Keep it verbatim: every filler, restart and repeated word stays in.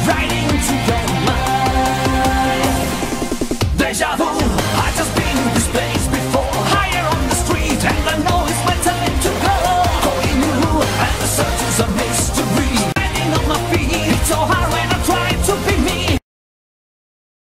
right into your mind. Deja vu, I just been in this place before. Higher on the street, and I know it's my time to go. Going new, and the search is a mystery. Standing on my feet, it's so hard.